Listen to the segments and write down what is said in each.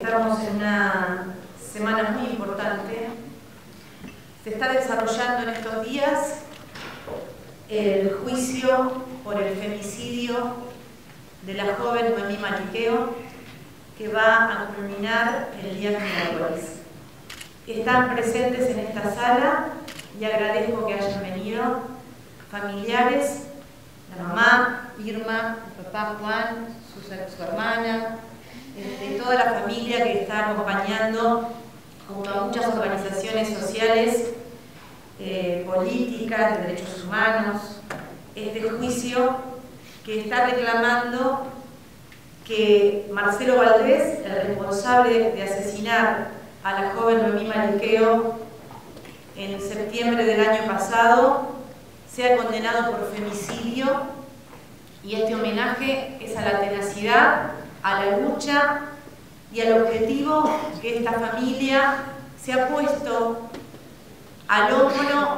Estamos en una semana muy importante. Se está desarrollando en estos días el juicio por el femicidio de la joven Noemí Mariqueo, que va a culminar el día miércoles. Están presentes en esta sala y agradezco que hayan venido familiares, la mamá, Irma, el papá Juan, su hermana, toda la familia que está acompañando junto a muchas organizaciones sociales, políticas, de derechos humanos, este juicio que está reclamando que Marcelo Valdés, el responsable de asesinar a la joven Noemí Mariqueo en septiembre del año pasado, sea condenado por femicidio, y este homenaje es a la tenacidad, a la lucha y al objetivo que esta familia se ha puesto al hombro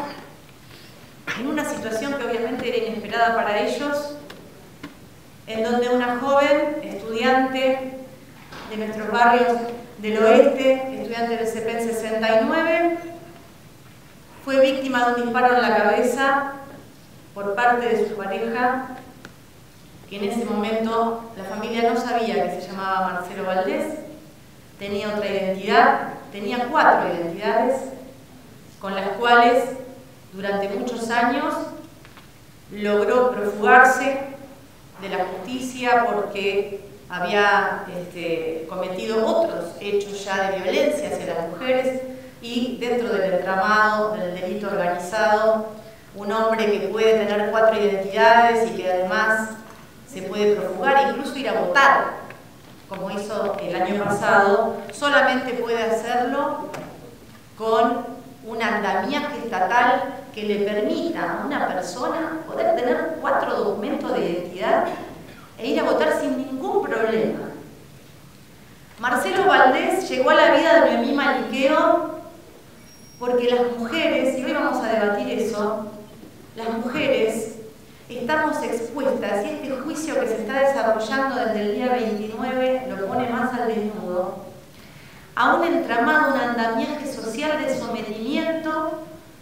en una situación que obviamente era inesperada para ellos, en donde una joven estudiante de nuestros barrios del oeste, estudiante del CEPEN 69, fue víctima de un disparo en la cabeza por parte de su pareja, que en ese momento la familia no sabía que se llamaba Marcelo Valdés, tenía otra identidad, tenía 4 identidades, con las cuales durante muchos años logró profugarse de la justicia porque había cometido otros hechos ya de violencia hacia las mujeres, y dentro del entramado del delito organizado, un hombre que puede tener 4 identidades y que además se puede profugar, incluso ir a votar, como hizo el año pasado, solamente puede hacerlo con un andamiaje estatal que le permita a una persona poder tener 4 documentos de identidad e ir a votar sin ningún problema. Marcelo Valdés llegó a la vida de Noemí Mariqueo porque las mujeres, y hoy vamos a debatir eso, las mujeres estamos expuestas, y este juicio que se está desarrollando desde el día 29 lo pone más al desnudo, a un entramado, un andamiaje social de sometimiento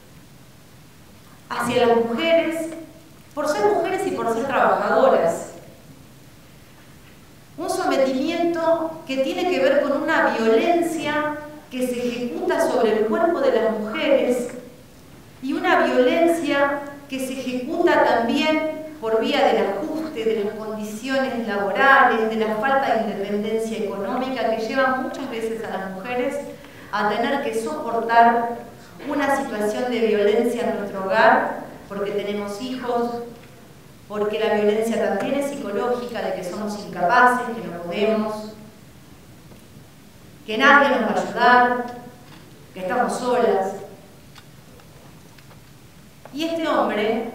hacia las mujeres, por ser mujeres y por ser trabajadoras. Un sometimiento que tiene que ver con una violencia que se ejecuta sobre el cuerpo de las mujeres, y una violencia que se ejecuta también por vía del ajuste de las condiciones laborales, de la falta de independencia económica, que lleva muchas veces a las mujeres a tener que soportar una situación de violencia en nuestro hogar, porque tenemos hijos, porque la violencia también es psicológica, de que somos incapaces, que no podemos, que nadie nos va a ayudar, que estamos solas. Y este hombre,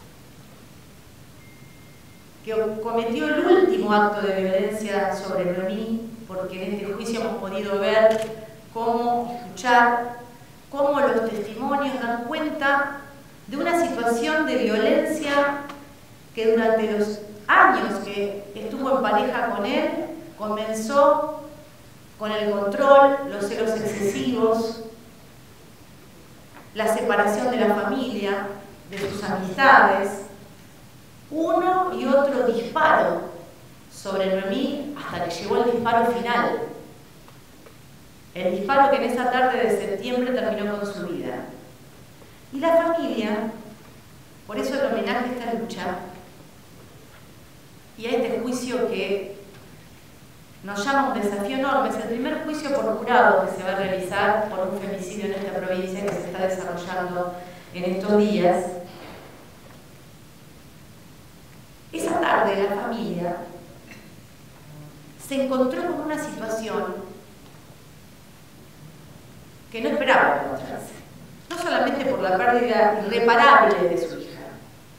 que cometió el último acto de violencia sobre Noemí, porque en este juicio hemos podido ver cómo escuchar, cómo los testimonios dan cuenta de una situación de violencia que durante los años que estuvo en pareja con él, comenzó con el control, los celos excesivos, la separación de la familia, de sus amistades, uno y otro disparo sobre Noemí hasta que llegó el disparo final. El disparo que en esa tarde de septiembre terminó con su vida. Y la familia, por eso el homenaje a esta lucha y a este juicio que nos llama un desafío enorme. Es el primer juicio por jurado que se va a realizar por un femicidio en esta provincia, que se está desarrollando en estos días. Esa tarde la familia se encontró con una situación que no esperaba encontrarse. No solamente por la pérdida irreparable de su hija,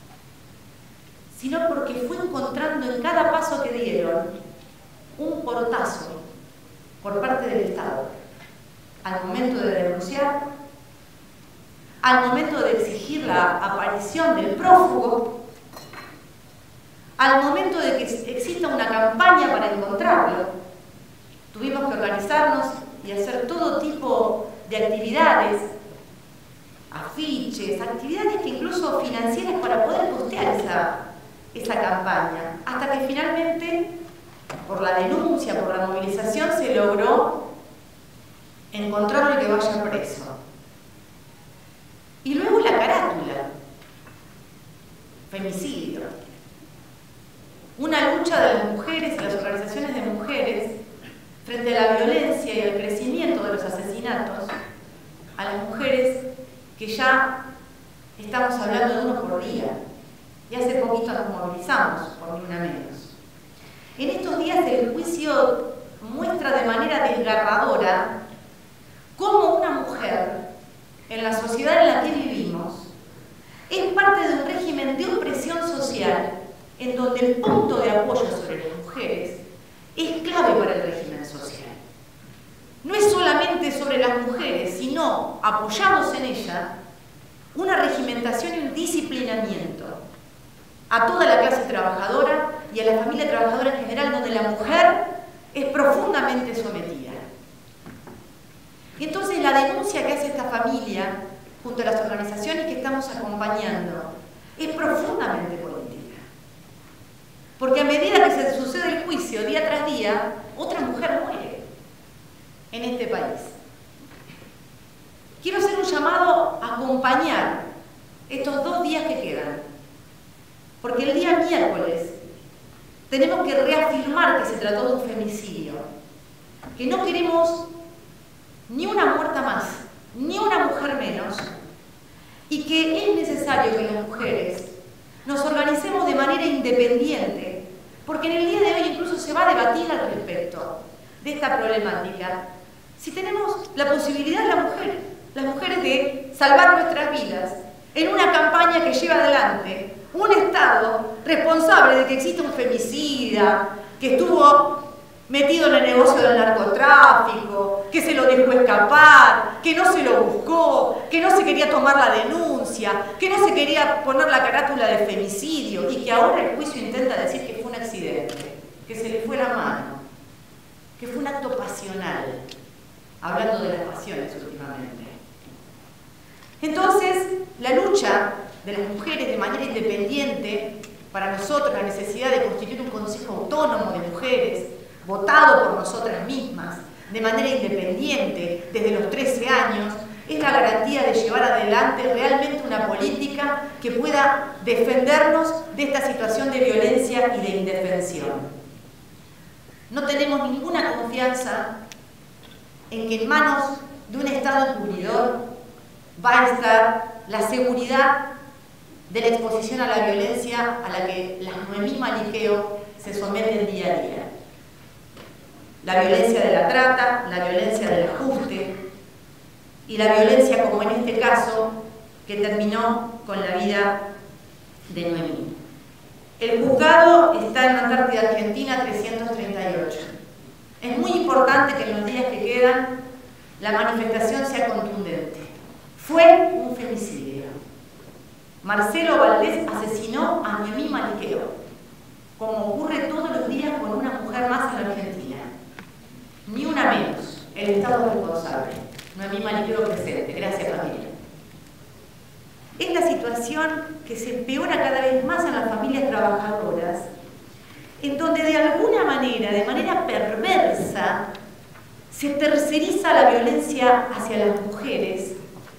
sino porque fue encontrando en cada paso que dieron un portazo por parte del Estado, al momento de denunciar, al momento de exigir la aparición del prófugo, al momento de que exista una campaña para encontrarlo. tuvimos que organizarnos y hacer todo tipo de actividades, afiches, actividades que incluso financieras para poder costear esa campaña, hasta que finalmente, por la denuncia, por la movilización, se logró encontrarlo y que vaya preso. Y luego la carátula, femicidio. Una lucha de las mujeres y las organizaciones de mujeres frente a la violencia y al crecimiento de los asesinatos a las mujeres, que ya estamos hablando de uno por día. Y hace poquito nos movilizamos, por ni una menos. En estos días el juicio muestra de manera desgarradora cómo una mujer, en la sociedad en la que vivimos, es parte de un régimen de opresión social en donde el punto de apoyo sobre las mujeres es clave para el régimen social. No es solamente sobre las mujeres, sino, apoyados en ella, una regimentación y un disciplinamiento a toda la clase trabajadora y a la familia trabajadora en general, donde la mujer es profundamente sometida. Y entonces la denuncia que hace esta familia, junto a las organizaciones que estamos acompañando, es profundamente política. Porque a medida que se sucede el juicio, día tras día, otra mujer muere en este país. Quiero hacer un llamado a acompañar estos 2 días que quedan. Porque el día miércoles tenemos que reafirmar que se trató de un femicidio, que no queremos ni una muerta más, ni una mujer menos, y que es necesario que las mujeres nos organicemos de manera independiente, porque en el día de hoy incluso se va a debatir al respecto de esta problemática. Si tenemos la posibilidad, las mujeres de salvar nuestras vidas en una campaña que lleva adelante un Estado responsable de que exista un femicida, que estuvo metido en el negocio del narcotráfico, que se lo dejó escapar, que no se lo buscó, que no se quería tomar la denuncia, que no se quería poner la carátula de femicidio y que ahora el juicio intenta decir que fue un accidente, que se le fue la mano, que fue un acto pasional, hablando de las pasiones últimamente. Entonces, la lucha de las mujeres de manera independiente, para nosotros la necesidad de constituir un consejo autónomo de mujeres, votado por nosotras mismas, de manera independiente, desde los 13 años, es la garantía de llevar adelante realmente una política que pueda defendernos de esta situación de violencia y de indefensión. No tenemos ninguna confianza en que en manos de un Estado encubridor va a estar la seguridad de la exposición a la violencia a la que las Noemí Maliqueo se someten día a día. La violencia de la trata, la violencia del ajuste y la violencia, como en este caso, que terminó con la vida de Noemí. El juzgado está en Antártida Argentina 338. Es muy importante que en los días que quedan la manifestación sea contundente. Fue un femicidio. Marcelo Valdés asesinó a Noemí Maliqueo, como ocurre todos los días con una mujer más en la Argentina. Ni una menos. El Estado es responsable. Noemí Maliqueo presente. Gracias, familia. Es la situación que se empeora cada vez más en las familias trabajadoras, en donde de alguna manera, de manera perversa, se terceriza la violencia hacia las mujeres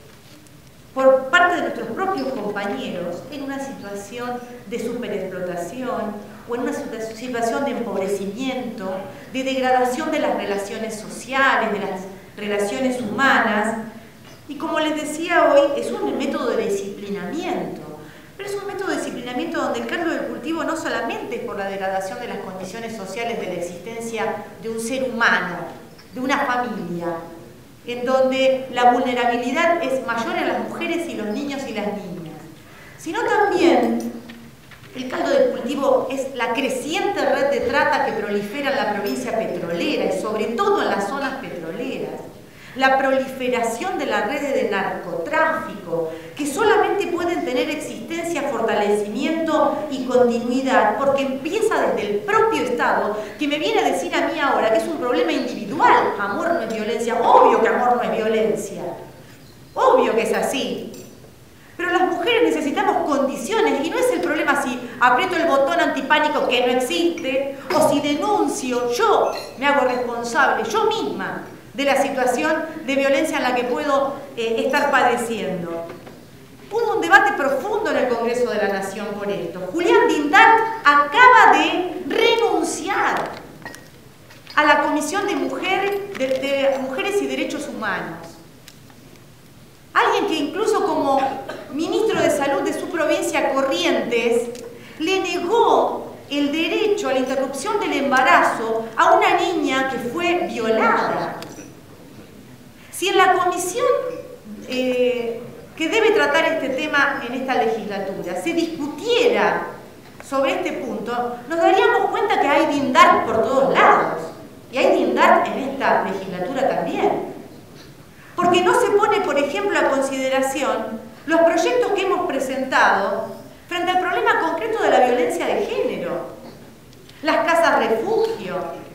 por parte de nuestros propios compañeros en una situación de superexplotación o en una situación de empobrecimiento, de degradación de las relaciones sociales, de las relaciones humanas. Y como les decía hoy, es un método de disciplinamiento, pero es un método de disciplinamiento donde el caldo del cultivo no solamente es por la degradación de las condiciones sociales de la existencia de un ser humano, de una familia, en donde la vulnerabilidad es mayor en las mujeres y los niños y las niñas, sino también el caldo del cultivo es la creciente red de trata que prolifera en la provincia petrolera y sobre todo en las zonas petroleras, la proliferación de las redes de narcotráfico, que solamente pueden tener existencia, fortalecimiento y continuidad, porque empieza desde el propio Estado, que me viene a decir a mí ahora que es un problema individual. Amor no es violencia. Obvio que amor no es violencia. Obvio que es así. Pero las mujeres necesitamos condiciones, y no es el problema si aprieto el botón antipánico que no existe, o si denuncio, yo me hago responsable, yo misma, de la situación de violencia en la que puedo estar padeciendo. Hubo un debate profundo en el Congreso de la Nación por esto. Julián Dindat acaba de renunciar a la Comisión de Mujeres y Derechos Humanos. Alguien que incluso como ministro de Salud de su provincia, Corrientes, le negó el derecho a la interrupción del embarazo a una niña que fue violada. Si en la comisión que debe tratar este tema en esta legislatura se discutiera sobre este punto, nos daríamos cuenta que hay Dindat por todos lados. Y hay Dindat en esta legislatura también. Porque no se pone, por ejemplo, a consideración los proyectos que hemos presentado frente al problema concreto de la violencia de género. Las casas refugio.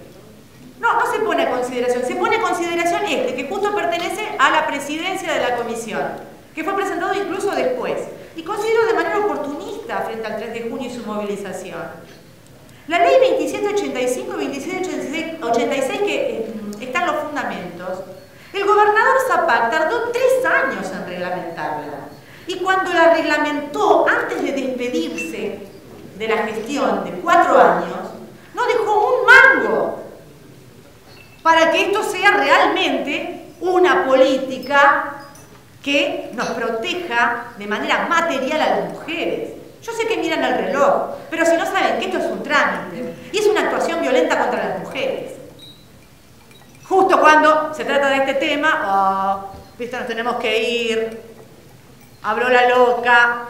No se pone a consideración. Se pone a consideración que justo pertenece a la presidencia de la comisión, que fue presentado incluso después. Y considero de manera oportunista frente al 3 de junio y su movilización. La ley 2785 y 2786 que están los fundamentos. El gobernador Zapag tardó 3 años en reglamentarla. Y cuando la reglamentó, antes de despedirse de la gestión de 4 años, no dejó un mango para que esto sea realmente una política que nos proteja de manera material a las mujeres. Yo sé que miran el reloj, pero si no saben que esto es un trámite y es una actuación violenta contra las mujeres. Justo cuando se trata de este tema, ¿viste? Nos tenemos que ir, habló la loca.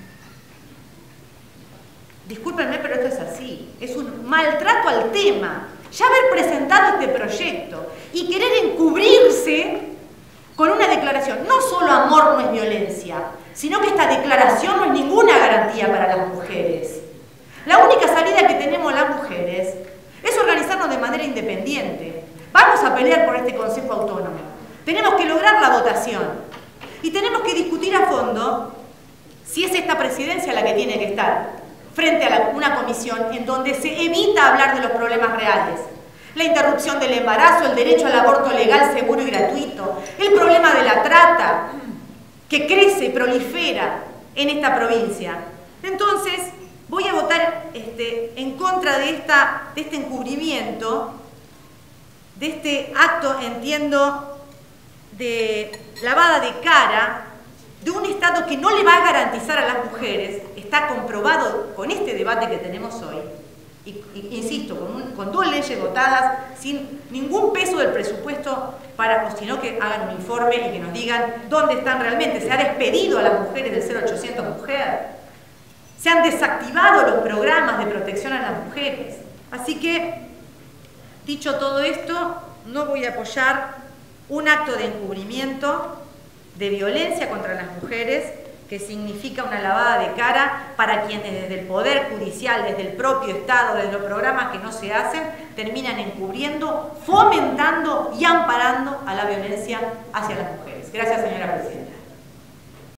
Discúlpenme, pero esto es así. Es un maltrato al tema. Ya haber presentado este proyecto y querer encubrirse con una declaración. No solo amor no es violencia, sino que esta declaración no es ninguna garantía para las mujeres. La única salida que tenemos las mujeres es organizarnos de manera independiente. Vamos a pelear por este Consejo Autónomo. Tenemos que lograr la votación. Y tenemos que discutir a fondo si es esta presidencia la que tiene que estar frente a una comisión en donde se evita hablar de los problemas reales. La interrupción del embarazo, el derecho al aborto legal, seguro y gratuito, el problema de la trata, que crece y prolifera en esta provincia. Entonces, voy a votar en contra de este encubrimiento, de este acto, entiendo, de lavada de cara de un Estado que no le va a garantizar a las mujeres. Está comprobado con este debate que tenemos hoy, insisto, con 2 leyes votadas, sin ningún peso del presupuesto sino que hagan un informe y que nos digan dónde están realmente. Se ha despedido a las mujeres del 0800 Mujer, se han desactivado los programas de protección a las mujeres. Así que, dicho todo esto, no voy a apoyar un acto de encubrimiento, de violencia contra las mujeres, que significa una lavada de cara para quienes desde el Poder Judicial, desde el propio Estado, desde los programas que no se hacen, terminan encubriendo, fomentando y amparando a la violencia hacia las mujeres. Gracias, señora Presidenta.